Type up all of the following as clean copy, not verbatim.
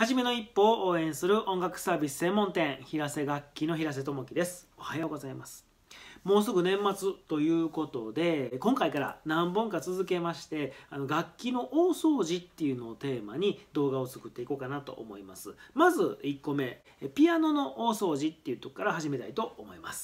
はじめの一歩を応援する音楽サービス専門店平瀬楽器の平瀬智樹です。おはようございます。もうすぐ年末ということで、今回から何本か続けまして楽器の大掃除っていうのをテーマに動画を作っていこうかなと思います。まず1個目、ピアノの大掃除っていうとこから始めたいと思います。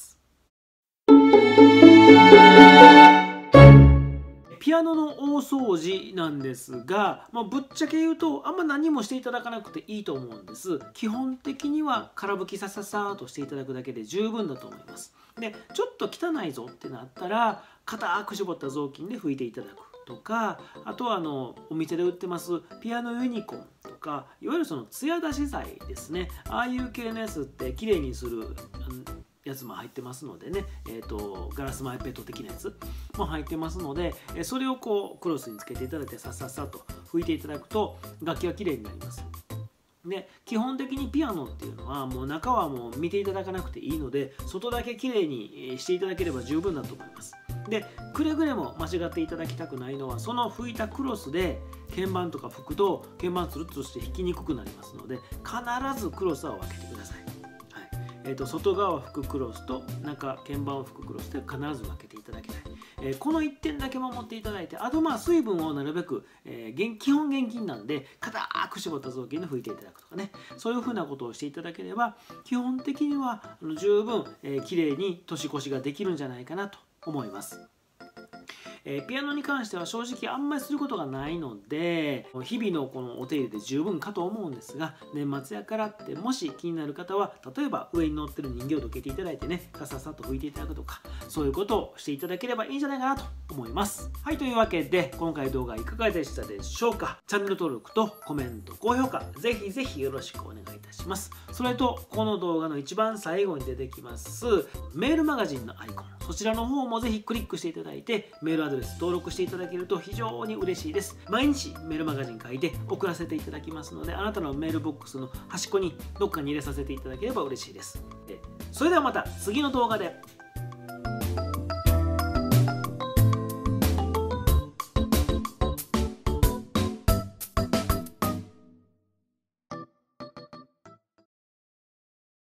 ピアノの大掃除なんですが、ぶっちゃけ言うとあんま何もしていただかなくていいと思うんです。基本的には空拭きさささーとしていただくだけで十分だと思います。でちょっと汚いぞってなったら固く絞った雑巾で拭いていただくとか、あとはお店で売ってますピアノユニコーンとか、いわゆるその艶出し剤ですね、ああいう系のやつってきれいにするやつも入ってますのでね、ガラスマイペット的なやつも入ってますので、それをクロスにつけていただいてさっさっさと拭いていただくと楽器がきれいになります。で基本的にピアノっていうのはもう中はもう見ていただかなくていいので、外だけきれいにしていただければ十分だと思います。でくれぐれも間違っていただきたくないのは、その拭いたクロスで鍵盤とか拭くと鍵盤つるっとして弾きにくくなりますので、必ずクロスは分けてください。外側を拭くクロスと鍵盤を拭くクロスで必ず分けていただきたい。この1点だけ守っていただいて、あと水分をなるべく、基本厳禁なんで固く絞った雑巾で拭いていただくとかね、そういうふうなことをしていただければ基本的には十分きれいに年越しができるんじゃないかなと思います。ピアノに関しては正直あんまりすることがないので、日々のこのお手入れで十分かと思うんですが、年末やからってもし気になる方は、例えば上に乗ってる人形をどけていただいてね、さささっと拭いていただくとか、そういうことをしていただければいいんじゃないかなと思います。はい、というわけで今回動画いかがでしたでしょうか。チャンネル登録とコメント、高評価ぜひぜひよろしくお願いいたします。それとこの動画の一番最後に出てきますメールマガジンのアイコン、そちらの方もぜひクリックしていただいてメールアドレス登録していただけると非常に嬉しいです。毎日メールマガジン書いて送らせていただきますので、あなたのメールボックスの端っこにどっかに入れさせていただければ嬉しいです。それではまた次の動画で。